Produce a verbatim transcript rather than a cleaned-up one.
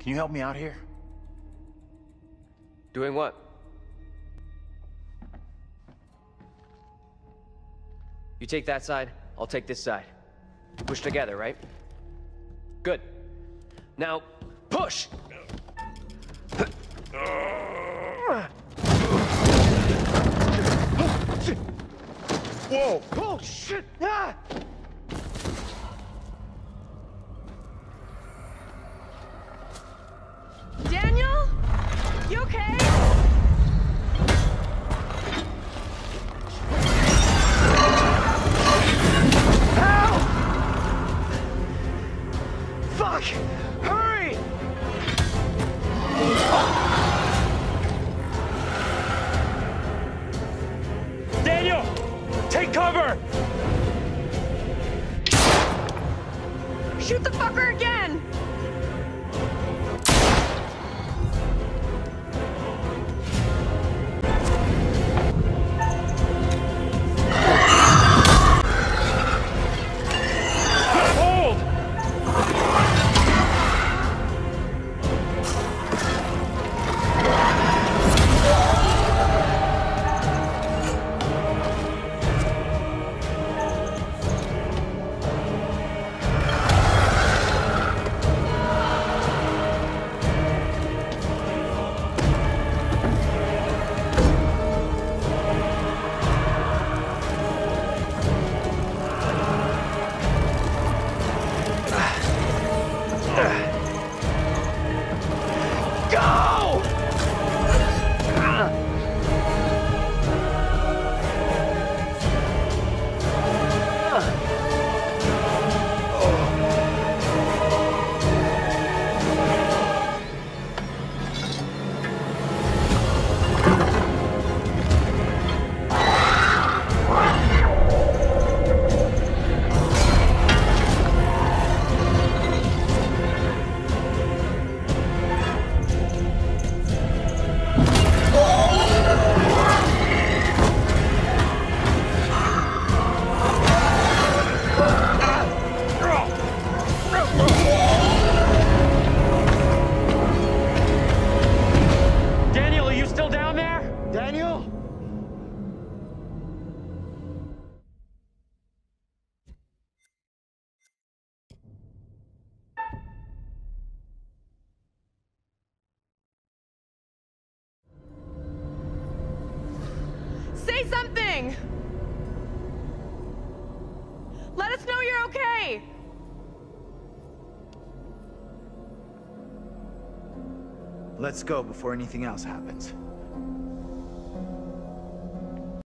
Can you help me out here? Doing what? You take that side, I'll take this side. Push together, right? Good. Now, push! Whoa! Oh, shit! Ah! Daniel? You okay? Help! Fuck! Hurry! Daniel! Take cover! Shoot the fucker again! Daniel, are you still down there? Daniel? Say something! Let us know you're okay! Let's go before anything else happens.